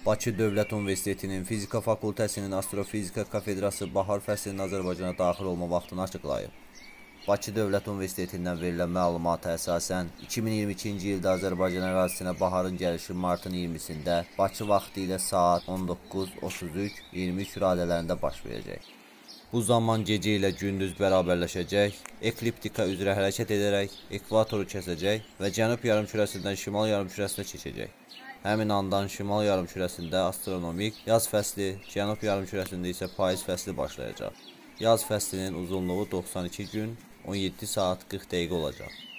Bakı Dövlət Universitetinin Fizika Fakültəsinin Astrofizika kafedrası bahar fəslinin Azərbaycana daxil olma vaxtını açıqlayıb. Bakı Dövlət Universitetindən verilən məlumata əsasən 2022-ci ildə Azərbaycan ərazisinə baharın gəlişi martın 20-sində Bakı vaxtı ilə saat 19:33-23 radələrində baş verəcək. Bu zaman gecə ilə gündüz bərabərləşəcək, ekliptika üzrə hərəkət edərək ekvatoru kəsəcək və cənub yarımkürəsindən şimal yarımkürəsinə keçəcək. Həmin andan şimal yarımkürəsində astronomik yaz fəsli, cənub yarımkürəsində isə payız fəsli başlayacaq. Yaz fəslinin uzunluğu 92 gün, 17 saat 40 dəqiqə olacaq.